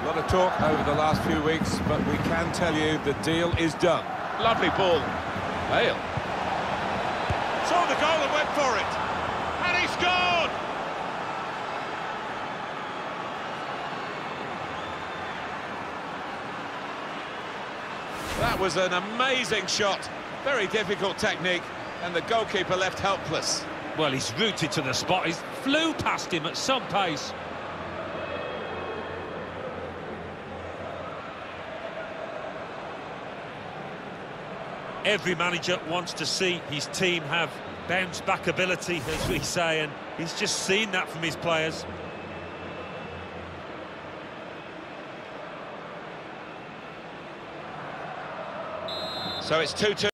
lot of talk over the last few weeks, but we can tell you the deal is done. Lovely ball. Bale. Saw the goal and went for it. And he scored! That was an amazing shot. Very difficult technique, and the goalkeeper left helpless. Well, he's rooted to the spot. He flew past him at some pace. Every manager wants to see his team have bounce-back ability, as we say, and he's just seen that from his players. So it's 2-2.